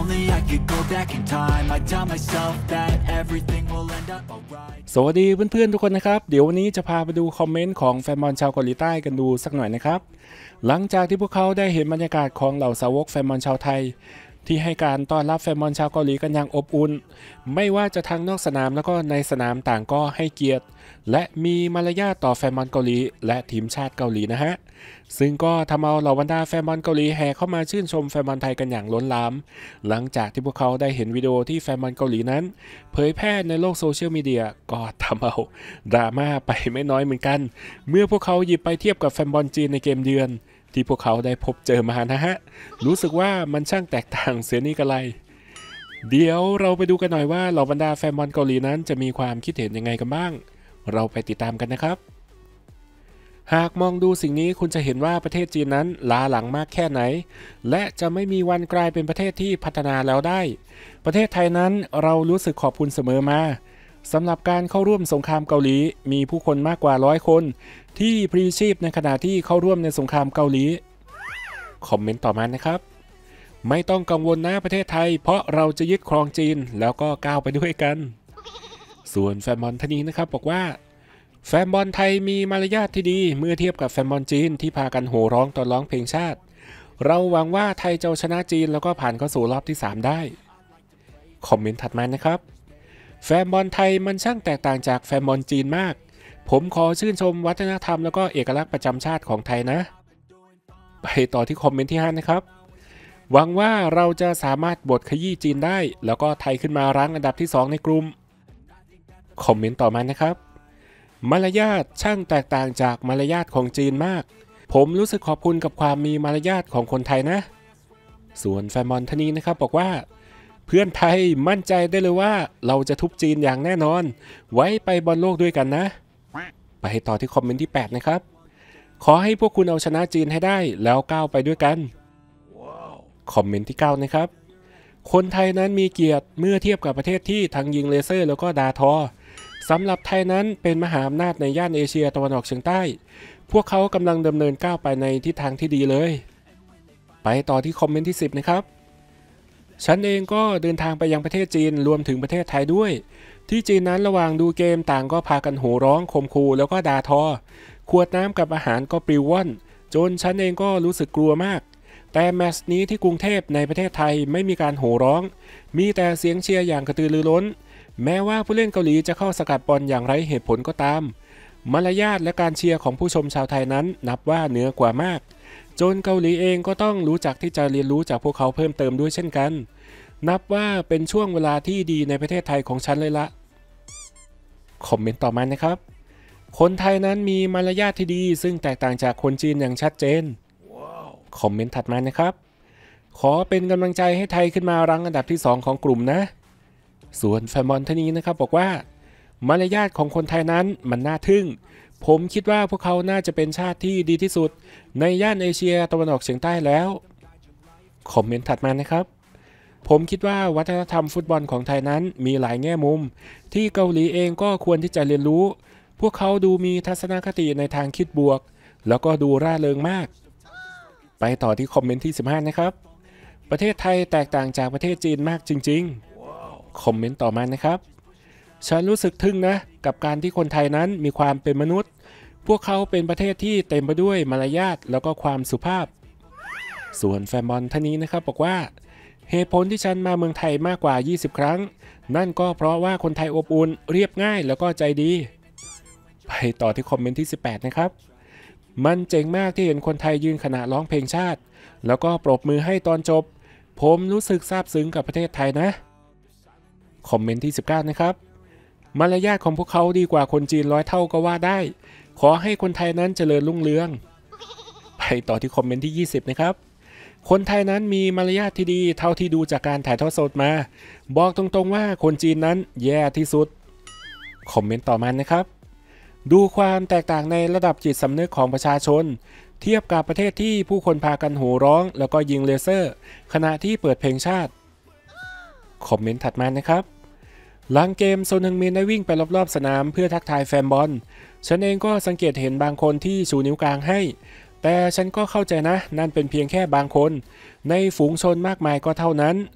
only I could go back in time I tell myself that everything will end up alright สวัสดีเพื่อนๆทุกคนนะครับเดี๋ยววันนี้จะพาไปดูคอมเมนต์ของแฟนบอลชาวเกาหลีใต้กันดูสักหน่อยนะครับหลังจากที่พวกเขาได้เห็นบรรยากาศของเหล่าสาวกแฟนบอลชาวไทยที่ให้การต้อนรับแฟนบอลชาวเกาหลีกันอย่างอบอุ่นไม่ว่าจะทางนอกสนามแล้วก็ในสนามต่างก็ให้เกียรติและมีมารยาทต่อแฟนบอลเกาหลีและทีมชาติเกาหลีนะฮะซึ่งก็ทำเอาเหล่าบรรดาแฟนบอลเกาหลีแห่เข้ามาชื่นชมแฟนบอลไทยกันอย่างล้นหลามหลังจากที่พวกเขาได้เห็นวิดีโอที่แฟนบอลเกาหลีนั้นเผยแพร่ในโลกโซเชียลมีเดียก็ทำเอาดราม่าไปไม่น้อยเหมือนกันเมื่อพวกเขาหยิบไปเทียบกับแฟนบอลจีนในเกมเยือนที่พวกเขาได้พบเจอมานะฮะรู้สึกว่ามันช่างแตกต่างเสียนี่กันเลยเดี๋ยวเราไปดูกันหน่อยว่าเหล่าบรรดาแฟนบอลเกาหลีนั้นจะมีความคิดเห็นยังไงกันบ้างเราไปติดตามกันนะครับหากมองดูสิ่งนี้คุณจะเห็นว่าประเทศจีนนั้นล้าหลังมากแค่ไหนและจะไม่มีวันกลายเป็นประเทศที่พัฒนาแล้วได้ประเทศไทยนั้นเรารู้สึกขอบคุณเสมอมาสำหรับการเข้าร่วมสงครามเกาหลีมีผู้คนมากกว่า100 คนที่พลีชีพในขณะที่เข้าร่วมในสงครามเกาหลีคอมเมนต์ต่อมานะครับไม่ต้องกังวลนะประเทศไทยเพราะเราจะยึดครองจีนแล้วก็ก้าวไปด้วยกันส่วนแฟนบอลท่านนี้นะครับบอกว่าแฟนบอลไทยมีมารยาทที่ดีเมื่อเทียบกับแฟนบอลจีนที่พากันโห่ร้องตอนร้องเพลงชาติเราหวังว่าไทยจะชนะจีนแล้วก็ผ่านเข้าสู่รอบที่3ได้คอมเมนต์ถัดมานะครับแฟนบอลไทยมันช่างแตกต่างจากแฟนบอลจีนมากผมขอชื่นชมวัฒนธรรมแล้วก็เอกลักษณ์ประจำชาติของไทยนะไปต่อที่คอมเมนต์ที่5นะครับหวังว่าเราจะสามารถบดขยี้จีนได้แล้วก็ไทยขึ้นมารั้งอันดับที่2ในกลุ่มคอมเมนต์ต่อมานะครับมารยาทช่างแตกต่างจากมารยาทของจีนมากผมรู้สึกขอบคุณกับความมีมารยาทของคนไทยนะส่วนแฟนบอลท่านนี้นะครับบอกว่าเพื่อนไทยมั่นใจได้เลยว่าเราจะทุบจีนอย่างแน่นอนไว้ไปบอลโลกด้วยกันนะไปต่อที่คอมเมนต์ที่8นะครับขอให้พวกคุณเอาชนะจีนให้ได้แล้วก้าวไปด้วยกันคอมเมนต์ที่9นะครับคนไทยนั้นมีเกียรติเมื่อเทียบกับประเทศที่ทั้งยิงเลเซอร์แล้วก็ดาทอสำหรับไทยนั้นเป็นมหาอำนาจในย่านเอเชียตะวันออกเฉียงใต้พวกเขากำลังดำเนินก้าวไปในทิศทางที่ดีเลยไปต่อที่คอมเมนต์ที่10นะครับฉันเองก็เดินทางไปยังประเทศจีนรวมถึงประเทศไทยด้วยที่จีนนั้นระหว่างดูเกมต่างก็พากันโห่ร้องข่มขู่แล้วก็ด่าทอขวดน้ำกับอาหารก็ปลิวว่อนจนฉันเองก็รู้สึกกลัวมากแต่แมตช์นี้ที่กรุงเทพในประเทศไทยไม่มีการโห่ร้องมีแต่เสียงเชียร์อย่างกระตือรือร้นแม้ว่าผู้เล่นเกาหลีจะเข้าสกัดบอลอย่างไร้เหตุผลก็ตามมารยาทและการเชียร์ของผู้ชมชาวไทยนั้นนับว่าเหนือกว่ามากจนเกาหลีเองก็ต้องรู้จักที่จะเรียนรู้จากพวกเขาเพิ่มเติมด้วยเช่นกันนับว่าเป็นช่วงเวลาที่ดีในประเทศไทยของฉันเลยละคอมเมนต์ต่อมานะครับคนไทยนั้นมีมารยาทที่ดีซึ่งแตกต่างจากคนจีนอย่างชัดเจนคอมเมนต์ถัดมานะครับขอเป็นกำลังใจให้ไทยขึ้นมารั้งอันดับที่2ของกลุ่มนะส่วนแฟนบอลท่านนี้นะครับบอกว่ามารยาทของคนไทยนั้นมันน่าทึ่งผมคิดว่าพวกเขาน่าจะเป็นชาติที่ดีที่สุดในย่านเอเชียตะวันออกเฉียงใต้แล้วคอมเมนต์ถัดมานะครับผมคิดว่าวัฒนธรรมฟุตบอลของไทยนั้นมีหลายแง่มุมที่เกาหลีเองก็ควรที่จะเรียนรู้พวกเขาดูมีทัศนคติในทางคิดบวกแล้วก็ดูร่าเริงมากไปต่อที่คอมเมนต์ที่15นะครับประเทศไทยแตกต่างจากประเทศจีนมากจริงๆคอมเมนต์ต่อมานะครับฉันรู้สึกทึ่งนะกับการที่คนไทยนั้นมีความเป็นมนุษย์พวกเขาเป็นประเทศที่เต็มไปด้วยมารยาทแล้วก็ความสุภาพส่วนแฟนบอลท่านนี้นะครับบอกว่าเหตุผลที่ฉันมาเมืองไทยมากกว่า20 ครั้งนั่นก็เพราะว่าคนไทยอบอุ่นเรียบง่ายแล้วก็ใจดีไปต่อที่คอมเมนต์ที่18นะครับมันเจ๋งมากที่เห็นคนไทยยืนขณะร้องเพลงชาติแล้วก็ปรบมือให้ตอนจบผมรู้สึกซาบซึ้งกับประเทศไทยนะคอมเมนต์ที่19นะครับมารยาทของพวกเขาดีกว่าคนจีน100 เท่าก็ว่าได้ขอให้คนไทยนั้นเจริญรุ่งเรืองไปต่อที่คอมเมนต์ที่20นะครับคนไทยนั้นมีมารยาทที่ดีเท่าที่ดูจากการถ่ายทอดสดมาบอกตรงๆว่าคนจีนนั้นแย่ที่สุดคอมเมนต์ต่อมานะครับดูความแตกต่างในระดับจิตสำนึกของประชาชนเทียบกับประเทศที่ผู้คนพากันโห่ร้องแล้วก็ยิงเลเซอร์ขณะที่เปิดเพลงชาติคอมเมนต์ถัดมานะครับหลังเกมโซนฮึงมินได้วิ่งไปรอบๆสนามเพื่อทักทายแฟนบอลฉันเองก็สังเกตเห็นบางคนที่ชูนิ้วกลางให้แต่ฉันก็เข้าใจนะนั่นเป็นเพียงแค่บางคนในฝูงชนมากมายก็เท่านั้น พ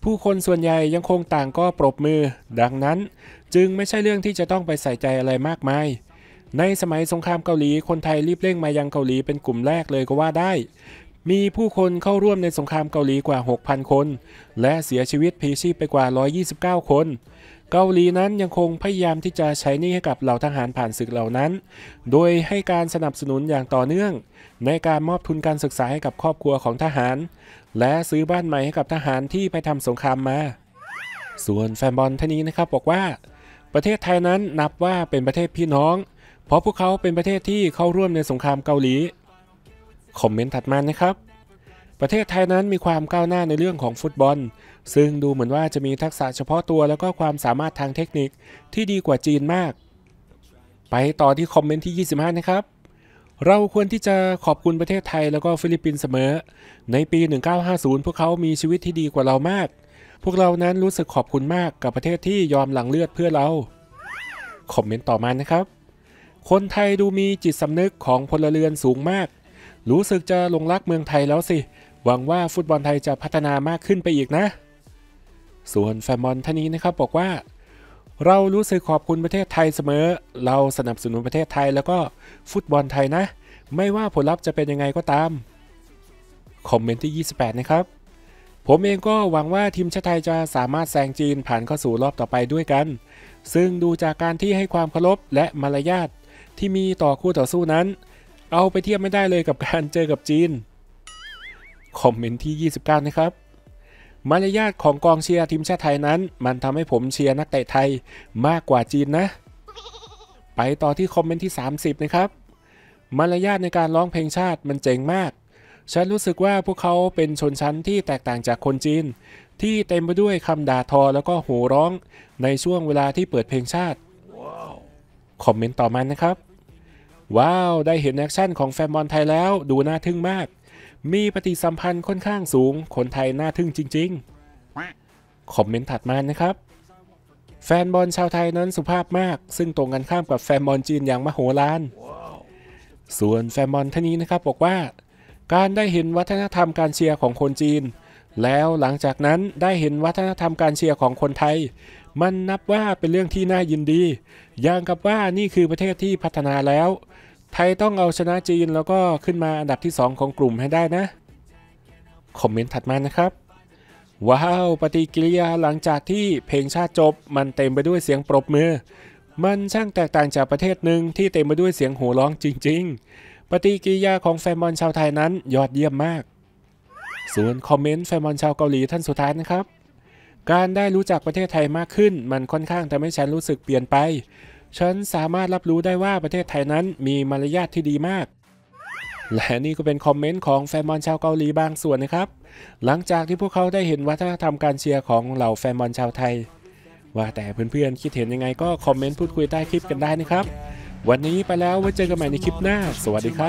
ผู้คนส่วนใหญ่ยังคงต่างก็ปรบมือดังนั้นจึงไม่ใช่เรื่องที่จะต้องไปใส่ใจอะไรมากมายในสมัยสงครามเกาหลีคนไทยรีบเร่งมายังเกาหลีเป็นกลุ่มแรกเลยก็ว่าได้มีผู้คนเข้าร่วมในสงครามเกาหลีกว่า 6,000 คนและเสียชีวิตพลีชีพไปกว่า129 คนเกาหลีนั้นยังคงพยายามที่จะใช้หนี้ให้กับเหล่าทหารผ่านศึกเหล่านั้นโดยให้การสนับสนุนอย่างต่อเนื่องในการมอบทุนการศึกษาให้กับครอบครัวของทหารและซื้อบ้านใหม่ให้กับทหารที่ไปทำสงครามมาส่วนแฟนบอลท่านนี้นะครับบอกว่าประเทศไทยนั้นนับว่าเป็นประเทศพี่น้องเพราะพวกเขาเป็นประเทศที่เข้าร่วมในสงครามเกาหลีคอมเมนต์ถัดมานะครับประเทศไทยนั้นมีความก้าวหน้าในเรื่องของฟุตบอลซึ่งดูเหมือนว่าจะมีทักษะเฉพาะตัวแล้วก็ความสามารถทางเทคนิคที่ดีกว่าจีนมากไปต่อที่คอมเมนต์ที่25นะครับเราควรที่จะขอบคุณประเทศไทยแล้วก็ฟิลิปปินส์เสมอในปี1950พวกเขามีชีวิตที่ดีกว่าเรามากพวกเรานั้นรู้สึกขอบคุณมากกับประเทศที่ยอมหลั่งเลือดเพื่อเราคอมเมนต์ต่อมานะครับคนไทยดูมีจิตสำนึกของพลเรือนสูงมากรู้สึกจะหลงรักเมืองไทยแล้วสิหวังว่าฟุตบอลไทยจะพัฒนามากขึ้นไปอีกนะส่วนแฟนบอลท่านนี้นะครับบอกว่าเรารู้สึกขอบคุณประเทศไทยเสมอเราสนับสนุนประเทศไทยแล้วก็ฟุตบอลไทยนะไม่ว่าผลลัพธ์จะเป็นยังไงก็ตามคอมเมนต์ที่28นะครับผมเองก็หวังว่าทีมชาติไทยจะสามารถแซงจีนผ่านเข้าสู่รอบต่อไปด้วยกันซึ่งดูจากการที่ให้ความเคารพและมารยาทที่มีต่อคู่ต่อสู้นั้นเอาไปเทียบไม่ได้เลยกับการเจอกับจีนคอมเมนต์ที่29นะครับมารยาทของกองเชียร์ทีมชาติไทยนั้นมันทำให้ผมเชียร์นักเตะไทยมากกว่าจีนนะไปต่อที่คอมเมนต์ที่30นะครับมารยาทในการร้องเพลงชาติมันเจ๋งมากฉันรู้สึกว่าพวกเขาเป็นชนชั้นที่แตกต่างจากคนจีนที่เต็มไปด้วยคำด่าทอแล้วก็โห่ร้องในช่วงเวลาที่เปิดเพลงชาติคอมเมนต์ต่อมานะครับว้าวได้เห็นแอคชั่นของแฟนบอลไทยแล้วดูน่าทึ่งมากมีปฏิสัมพันธ์ค่อนข้างสูงคนไทยน่าทึ่งจริงๆคอมเมนต์ถัดมานะครับแฟนบอลชาวไทยนั้นสุภาพมากซึ่งตรงกันข้ามกับแฟนบอลจีนอย่างมโหฬารส่วนแฟนบอลท่านนี้นะครับบอกว่าการได้เห็นวัฒนธรรมการเชียร์ของคนจีนแล้วหลังจากนั้นได้เห็นวัฒนธรรมการเชียร์ของคนไทยมันนับว่าเป็นเรื่องที่น่ายินดีอย่างกับว่านี่คือประเทศที่พัฒนาแล้วไทยต้องเอาชนะจีนแล้วก็ขึ้นมาอันดับที่2ของกลุ่มให้ได้นะคอมเมนต์ถัดมานะครับว้าวปฏิกิริยาหลังจากที่เพลงชาติจบมันเต็มไปด้วยเสียงปรบมือมันช่างแตกต่างจากประเทศหนึ่งที่เต็มไปด้วยเสียงโห่ร้องจริงๆปฏิกิริยาของแฟนบอลชาวไทยนั้นยอดเยี่ยมมากส่วนคอมเมนต์แฟนบอลชาวเกาหลีท่านสุดท้ายนะครับการได้รู้จักประเทศไทยมากขึ้นมันค่อนข้างทำให้ฉันรู้สึกเปลี่ยนไปฉันสามารถรับรู้ได้ว่าประเทศไทยนั้นมีมารยาทที่ดีมากและนี่ก็เป็นคอมเมนต์ของแฟนบอลชาวเกาหลีบางส่วนนะครับหลังจากที่พวกเขาได้เห็นวัฒนธรรมการเชียร์ของเหล่าแฟนบอลชาวไทยว่าแต่เพื่อนๆคิดเห็นยังไงก็คอมเมนต์พูดคุยใต้คลิปกันได้นะครับวันนี้ไปแล้วไว้เจอกันใหม่ในคลิปหน้าสวัสดีครับ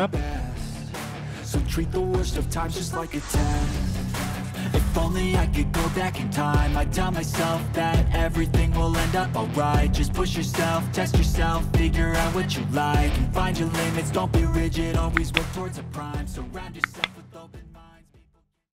So treat the worst of times just like a test. If only I could go back in time, I'd tell myself that everything will end up alright. Just push yourself, test yourself, figure out what you like, and find your limits, don't be rigid, always work towards a prime. Surround yourself with